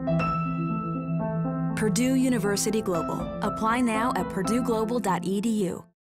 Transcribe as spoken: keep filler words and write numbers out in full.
Purdue University Global. Apply now at purdue global dot e d u.